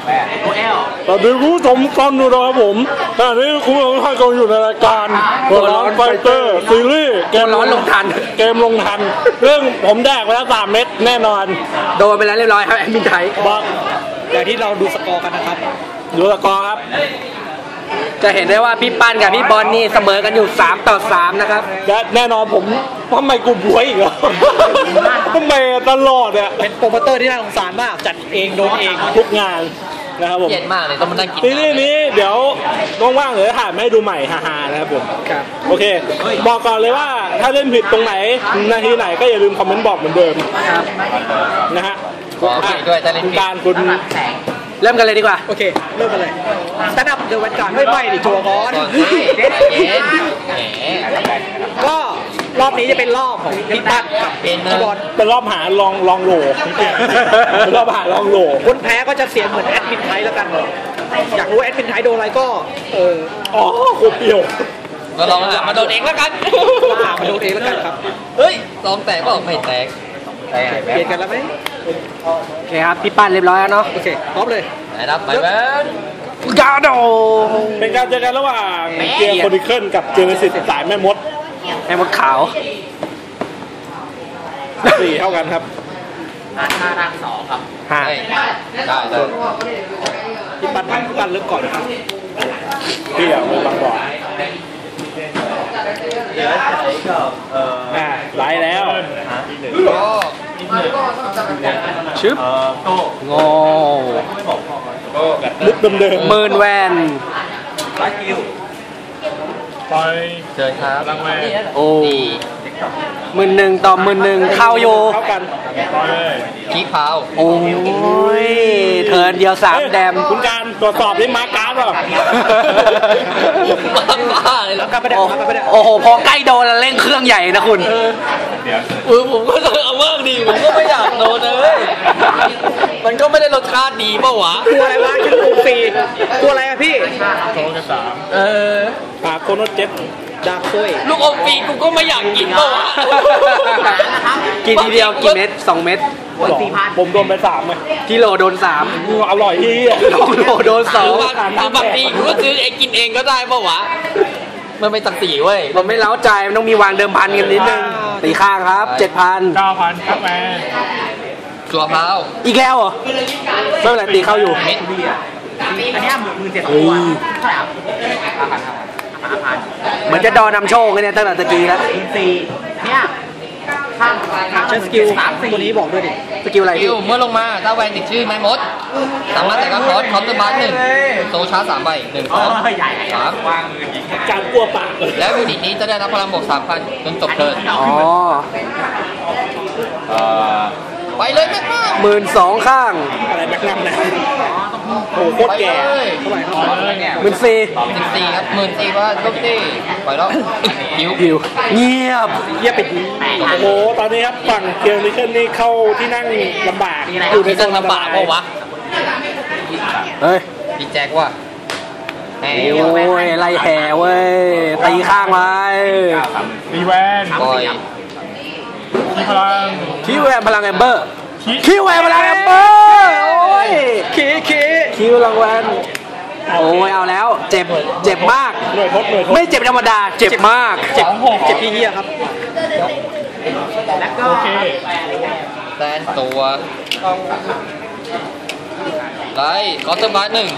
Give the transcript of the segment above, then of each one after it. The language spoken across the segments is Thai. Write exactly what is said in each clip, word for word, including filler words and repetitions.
ตัวแอลตอนนี้คุณผู้ชมกันอยู่นะครับผมตอนนี้คุณผู้ชมท่านกำลังอยู่ในรายการตัวร้อนไฟเตอร์ซีรีส์เกมร้อนลงทันเกมลงทันเรื่องผมแดกไปแล้วสามเม็ดแน่นอนโดนไปแล้วเรียบร้อยครับแอดมินไทยบอกอย่างที่เราดูสกอร์กันนะครับดูสกอร์ครับจะเห็นได้ว่าพี่ปั้นกับพี่บอลนี่เสมอกันอยู่สามต่อสามนะครับและแน่นอนผมทำไมกูบวยอีกเหรอทำไมตลอดเนี่ยเป็นโปรโมเตอร์ที่น่าสงสารมากจัดเองโดนเองทุกงานนะครับผมเย็นมากเลยต้องมานั่งกินซีรีส์นี้เดี๋ยวว่างๆเดี๋ยวถ่ายให้ดูใหม่ฮาๆนะครับผมครับโอเคบอกก่อนเลยว่าถ้าเล่นผิดตรงไหนนาทีไหนก็อย่าลืมคอมเมนต์บอกเหมือนเดิมนะฮะโอเคด้วยถ้าเล่นผิดการคุณเริ่มกันเลยดีกว่าโอเคเริ่มกันเลยสตาร์ทอัพเดอะวันการไม่ไม่ดิโจก้อนก็รอบนี้จะเป็นรอบของพี่ปั้นกับพี่บอลเป็นรอบหาลองลองโหลเป็นรอบหาลองโหลคนแพ้ก็จะเสียเหมือนแอดมินไทยแล้วกันอยากรู้แอดมินไทยโดนอะไรก็เอออ๋อโคตรเปรี้ยวมาลองหามาโดนเองแล้วกันหามาโดนเองแล้วกันครับเฮ้ยลองแตกก็ไม่แตกเปลี่ยนกันแล้วไหมโอเคครับพี่ปั้นเรียบร้อยแล้วเนาะโอเคพร้อมเลยนะครับไปแล้วกาโดเป็นการเจอกันระหว่างเกียร์โคนิเคิลกับเจเนซิสสายแม่มดแม่มดขาวสี่เท่ากันครับห้าทางสองครับห้าได้ได้พี่ปั้นพี่ปั้นเริ่มก่อนครับพี่อ่ะเริ่มก่อนเดี๋ยวใช้กับเอ่ออ่าไล่แล้วก็ชึบงอลุกเดิมๆเมินแวนไปเจอครับลังแวนโอ้หมื่นหนึ่งต่อหมื่นหนึ่งเข้าโยเข้ากันขี้เผาโอ้ยเทิร์นเดียวสามแดมคุณการตรวจสอบได้มาการ์ดหรอบ้าเลยแล้วก็ไม่ได้โอ้โหพอใกล้โดนแล้วเร่งเครื่องใหญ่นะคุณเออผมก็เอามากดีผมก็ไม่อยากโดนเลยมันก็ไม่ได้รสชาติดีป่าวะตัวอะไรวะชื่อปูฟีตัวอะไรอะพี่โซนสามเออปากโคโนเจ็ตดาบซุยลูกอมปีกูก็ไม่อยากกินป่าวะกินทีเดียวกี่เม็ดสองเม็ดผมโดนไปสามไงกิโลโดนสามอร่อยที่กิโลโดนสองคือบางทีกูก็ซื้อเองกินเองก็ได้ป่าวะมันไม่ตัดสีเว้ยมันไม่เล้าใจมันต้องมีวางเดิมพันกันนิดนึงตีข้างครับเจ็ดพันเก้าพันครับแม่ตัวเท้าอีกแล้วเหรอไม่เป็นไรตีเข้าอยู่เม็ดอันนี้หมื่นเจ็ดตัวเหมือนจะดอนำโชคกันเนี่ยตั้งแต่ตะกี้แล้วสี่เนี่ยข้างใช้สกิลตัวนี้บอกด้วยดิสกิลอะไรพี่เมื่อลงมาถ้าแวนติดชื่อไม้มดสามารถแต่ก็คอร์สคอร์สบัสหนึ่งโซชาร์สามใบหนึ่งสองสามการกลัวปากแล้วยูนิตนี้จะได้รับพลังบวกสามพันจนจบเทิร์นอ๋อไปเลยแม็กนัมหมื่นสองข้างอะไรแม็กนัมนะโอ้โหโคตรแก่หมื่นสี่หมื่นสี่ครับหมื่นสี่ว่าลูกตี้ปล่อยแล้วหิวหิวเงียบเงียบไปทีโอ้โหตอนนี้ครับฝั่งเกียร์ลิเคิลนี่เข้าที่นั่งลำบากอยู่ในโซนลำบากเพราะวะเฮ้ยพี่แจ็คว่ะโอ้ยไล่แห่เว้ยตีข้างไว้ตีแวนพลังคีแวนพลังแอมเบอร์คีแวนพลังแอมเบอร์โอ้ยคีคีคีพลังแวนโอ้ยเอาแล้วเจ็บเจ็บมากไม่เจ็บธรรมดาเจ็บมากเจ็บเจ็บที่เหี้ยครับแล้วก็โอเคแซนตัวไล่คอสเตอร์บาร์หนึ่ง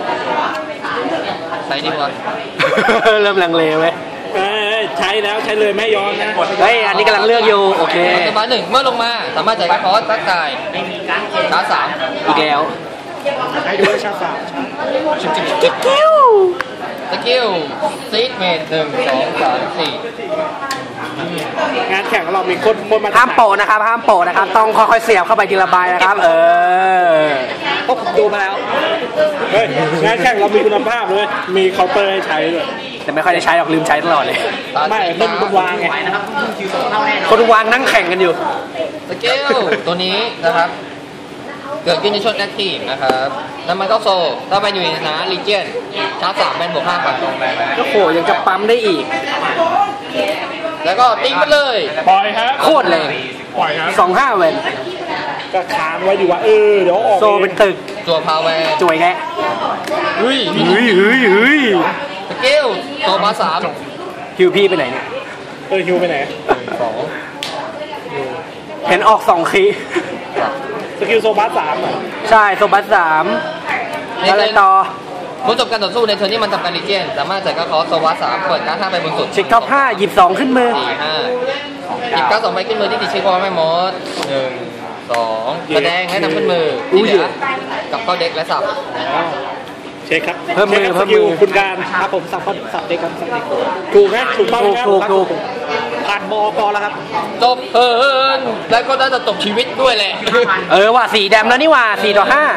ใส่ดีกว่าเริ่มลังเลไว้ใช้แล้วใช้เลยไม่ย้อนนะเฮ้ยอันนี้กำลังเลือกอยู่โอเคคอสเตอร์บาร์หนึ่งเมื่อลงมาสามารถจ่ายคอร์สตัดจ่ายชาร์จสามอีกแล้วให้ดูชาร์จสามสกิลสกิลซีดเมดหนึ่งสองสามสี่งานแข่งของเรามีคนคนมาห้ามโปะนะครับห้ามโปะนะครับต้องค่อยๆเสียบเข้าไปทีละใบนะครับเออพวกดูมาแล้วเฮ้ยงานแข่งเรามีคุณภาพเลยมีเคาน์เตอร์ให้ใช้เลยแต่ไม่ค่อยได้ใช้หรอกลืมใช้ตลอดเลยไม่ไม่มีคนวางไงคนวางนั่งแข่งกันอยู่สกิลตัวนี้นะครับเกิดขึ้นในช่วงแอคทีฟนะครับแล้วมันก็โซ่ถ้าไปอยู่ในนะลีเจียนชาร์จสามแบนบวกห้าพันก็โหยังจะปั๊มได้อีกแล้วก็ตีไปเลยปล่อยครับโคตรแรงปล่อยครับสองห้าเวนก็ค้างไว้ดีว่าเออเดี๋ยวออกโซ่เป็นตึกจั่วพาวเวอร์จ่วยแกเฮ้ยเฮ้ยเฮ้ยเฮ้ยสกิลตัวมาสามฮิวพี่ไปไหนเนี่ยเออฮิวไปไหนสองเห็นออกสองคีสกิลโซบัสสามอ่ะใช่โซบัสสามอะไรต่อเมื่อจบการต่อสู้ในเทอร์นนี้มันทำการรีเจนสามารถจ่ายการ์ดคอร์สโซวาสามเปิดการ์ดห้าใบบนสุดเช็คท็อปห้าหยิบสองขึ้นมือสี่ห้าหยิบการ์ดสองใบขึ้นมือที่ติดเช็คพอไม่หมดหนึ่งสองแสดงให้นำขึ้นมือที่เหลือกับเข้าเด็กและสับเช็คครับเพิ่มมือช็คครับเพิ่สมมืกิลอคุณการครับผมสับเขาสับเด็กครับสับเด็กถูกไหมถูกต้องถูกครับถูกถูกผ่านบอพอแล้วครับจบเออแล้วก็น่าจะจบชีวิตด้วยแหละเออว่ะสี่แดมแล้วนี่ว่ะสี่ต่อห้า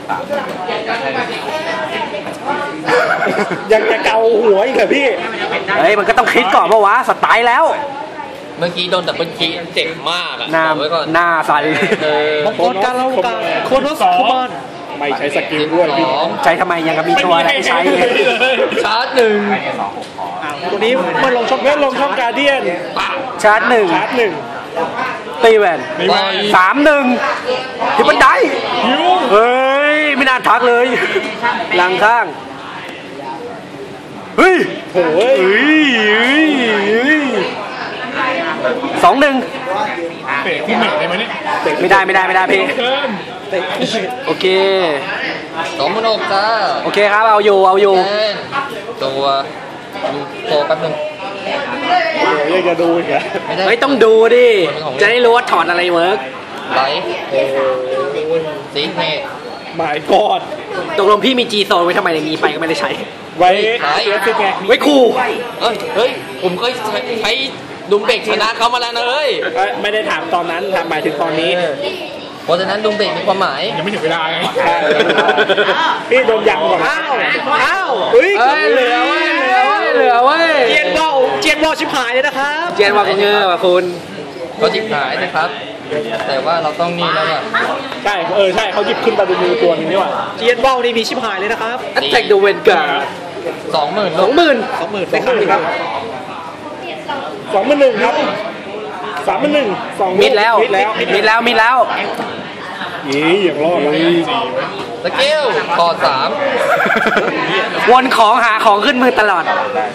ยังจะเกาหัวอีกเหรอพี่เฮ้ยมันก็ต้องคิดก่อนว่าวะสไตล์แล้วเมื่อกี้โดนดับเบิลคีเจ็บมากอ่ะหน้าบอกไว้ก่อนหน้าสั่นเออมังกรการเราการโคโนสคอมอนไม่ใช้สกิลด้วยพี่สองใช้ทำไมยังกับมีตัวอะไรให้ใช้ชาร์จหนึ่งตัวนี้เมื่อลงช่องเมื่อลงช่องการเดียนชาร์จหนึ่งชาร์จหนึ่งตีแวนไปสามหนึ่งที่บันไดเฮ้ยไม่น่าทักเลยหลังข้างเฮ้ยโอ้ยเฮ้ยเฮ้ยเฮ้ยสองหนึ่งเตะคู่เมทได้ไหมเนี่ยไม่ได้ไม่ได้ไม่ได้พี่เตะคู่เมทโอเคสองหมันอกจ้าโอเคครับเอาอยู่เอาอยู่แทนตัวดูโตแป๊บนึงเดี๋ยวยังจะดูอีกเหรอไม่ได้เฮ้ยต้องดูดิ จะได้รู้ว่าถอดอะไรเวิร์กไลท์ซีเมทหมายกอดตกลงพี่มีจีโซนไว้ทำไมมีไปก็ไม่ได้ใช้ไว้เสียสิไงไว้คู่เอ้ยเฮ้ย ผมเคยใช้ดุมเบรกชนะเขามาแล้วนะเฮ้ยเอ้ยไม่ได้ถามตอนนั้นถามหมายถึงตอนนี้เพราะฉะนั้นดุมเบรกมีความหมายยังไม่ถึงเวลาไงพี่โดนยังก่อนอ้าวอ้าวเฮ้ยเอ้ยเหลือเว้ยเหลือเว้ยเหลือเว้ยเจียนว่าวเจียนว่าวชิบหายเลยนะครับเจียนวางเงือว่ะคุณเขาจิบหายนะครับ แต่ว่าเราต้องนี่แล้วอ่ะใช่เออใช่เขาหยิบขึ้นมาดูมือตัวนึงนี่หว่าเจียนว่าวนี่มีชิบหายเลยนะครับแอตแทกดูเวนการ์สองหมื่นสองหมื่นสองหมื่นได้ครับสองหมื่นหนึ่งครับสามหมื่นหนึ่งสองมิดแล้วมิดแล้วมิดแล้วมิดแล้วยี่อย่างรอดเลยสกิลคอสามวนของหาของขึ้นมือตลอด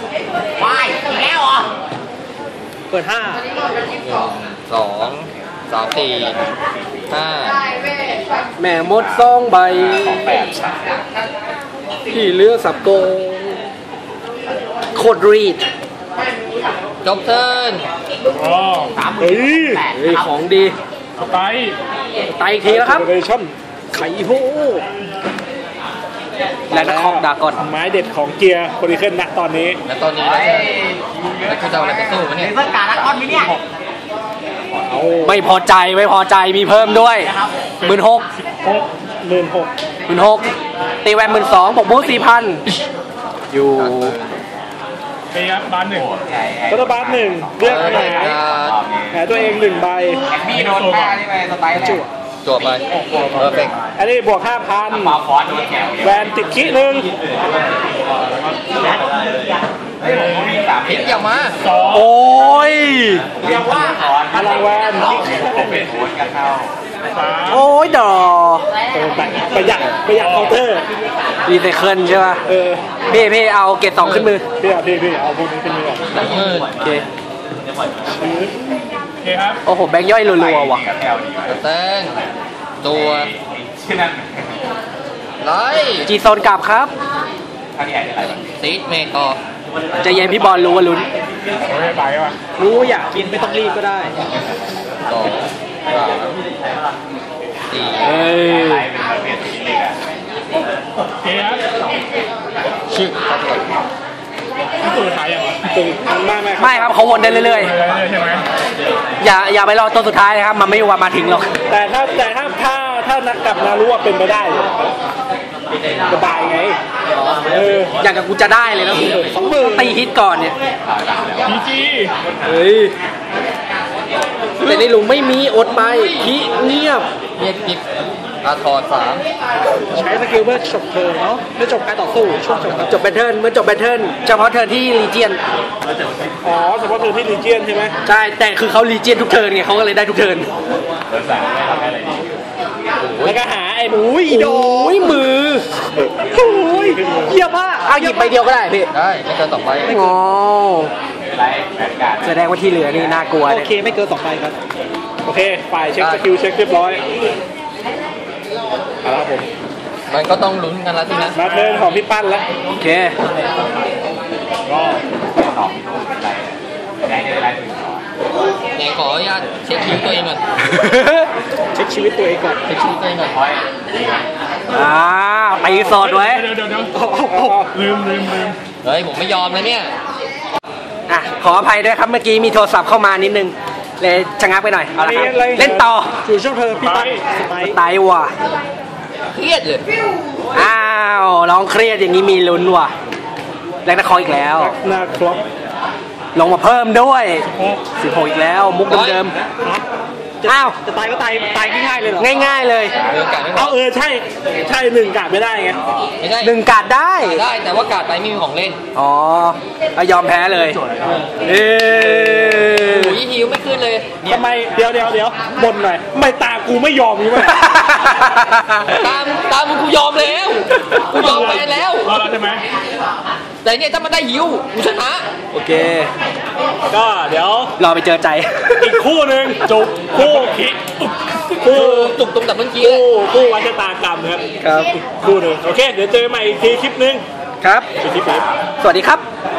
เปิดห้าสองสามสี่ห้าแม่มดซองใบที่เลือกสับโกงโคตรรีดจบเทิร์นอ๋อเฮ้ยเฮ้ยของดีไปไตอีกทีแล้วครับเรชั่นไข่โฮและนักคอกดาก่อนไม้เด็ดของเกียร์โคดิเคิลณตอนนี้และตอนนี้แล้วเนี่ยแล้วคุณจะเอาอะไรไปสู้วะเนี่ยเอาไม่พอใจไม่พอใจมีเพิ่มด้วยหมื่นหกหกหมื่นหกหมื่นหกตีแวนหมื่นสองบอกบูสี่พันอยู่เปียบานหนึ่งรัฐบาลหนึ่งเลือกหาหาตัวเองหนึ่งใบมีโดนแม่นี่ไปสไตล์จั่วจบไปเพอร์เฟกต์อันนี้บวกห้าพันมาฟอนโดนแถวแวนติดขี้หนึ่งพิษอย่ามาสองโอ้ยเรียกว่าฟอนพลังแวนเป็นโค้ดกันเข้าสามโอ้ยดอโอ้แบบประหยัดประหยัดเคาน์เตอร์รีไซเคิลใช่ป่ะเออพี่พี่เอาเกตสองขึ้นมือพี่เอาพี่พี่เอาพวกนี้ขึ้นมือก่อนสองหมื่นโอเคโอเคครับโอ้โหแบงค์ย่อยรัวๆว่ะกับแถวดีแตงตัวชื่อนั้นไลท์จีโซนกลับครับท่านี้อะไรบ้างซีเมทอใจะเย็นพี่บอลรู้ว่าลุ้นไม่ไปว่ะรู้ว่าอยากกินไม่ต้องรีบก็ได้สองสามสี่เอ้ยอะไรเป็นประเภทนี้เลยอ่ะโอเคครับชื่อครับก่อนที่ตัวท้ายยังตึงไม่ไม่ไม่ครับเขาวนได้เรื่อยเลยใช่ไหมๆ อย่าอย่าไปรอตัวสุดท้ายนะครับ มันไม่ว่ามาถึงหรอกแต่ถ้าแต่ถ้าถ้าถ้านักกับนารู้ว่าเป็นไปได้สบายไงเอออย่างกับกูจะได้เลยนะสองหมื่นตีฮิตก่อนเนี่ยพีจีเฮ้ย แต่ในหลุมไม่มีอดไปขี้เงียบเมียกิฟอาทอสามใช้สกิลเพื่อจบเทิร์นเนาะเพื่อจบการต่อสู้ช่วงจบครับจบแบทเทิลเมื่อจบแบทเทิลเฉพาะเทิร์นที่ลีเจียนอ๋อเฉพาะเทิร์นที่ลีเจียนใช่ไหมใช่ แต่คือเขาลีเจียนทุกเทิร์นไงเขาก็เลยได้ทุกเทิร์นเบอร์สามไม่ทำอะไรดีแล้วก็หาไอ้โอ้ยดอกมือโอ้ยเยี่ยมมากเอาหยิบใบเดียวก็ได้พี่ได้ไม่เกินสองใบงอแสดงว่าที่เหลือนี่น่ากลัวโอเนี่ยเคไม่เกินสองใบครับโอเคฝ่ายเช็คสกิลเช็คเรียบร้อยเอาละครับผมมันก็ต้องลุ้นกันแล้วทีนะมาเทิร์นของพี่ปั้นแล้วโอเคไหนขออนุญาตเช็คชีวิตตัวเองก่อนเช็คชีวิตตัวเองก่อนเช็คชีวิตตัวเองก่อนอ่าตีสดไว้เดี๋ยวเดี๋ยวเดี๋ยวลืมลืมลืมเฮ้ยผมไม่ยอมนะเนี่ยอ่ะขออภัยด้วยครับเมื่อกี้มีโทรศัพท์เข้ามานิดนึงเลยชะงักไปหน่อยเอาละครับเล่นต่อสู่ช่วงเธอพี่ปั้นสไปตายว่ะเครียดเลยอ้าวร้องเครียดอย่างนี้มีลุ้นว่ะแรงตะคออีกแล้วหน้าครบลงมาเพิ่มด้วยสิบหกอีกแล้วมุกเดิมจะๆอ้าวจะตายก็ตายตายง่ายๆเลยเหรอง่ายๆเลยเรื่องการไม่พอเอาเออใช่ใช่หนึ่งกาดไม่ได้ไงไม่ได้หนึ่งการ์ดได้ได้แต่ว่าการ์ดไปไม่มีของเล่นอ๋อเอายอมแพ้เลยเออโอ้ยฮิวไม่ขึ้นเลยเนี่ยทำไมเดี๋ยวเดี๋ยวเดี๋ยวบ่นหน่อยทำไมตากูไม่ยอมรู้ไหมตามตามมึงกูยอมแล้วกูยอมไปแล้วรอแล้วใช่ไหมแต่เนี่ยถ้ามันได้ฮิวกูชนะโอเคก็เดี๋ยวรอไปเจอใจอีกคู่หนึ่งจุกคู่คิคู่จุกตรงแต่เมื่อกี้คู่คู่วัชะตากรรมนะครับครับคู่หนึ่งโอเคเดี๋ยวเจอใหม่อีกทีคลิปหนึงครับเป็นคลิปนี้สวัสดีครับส